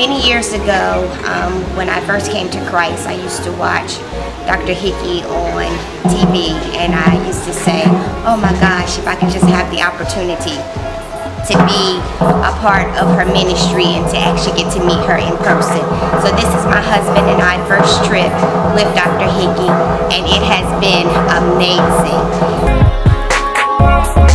Many years ago, when I first came to Christ, I used to watch Dr. Hickey on TV, and I used to say, oh my gosh, if I could just have the opportunity to be a part of her ministry and to actually get to meet her in person. So this is my husband and I first trip with Dr. Hickey, and it has been amazing.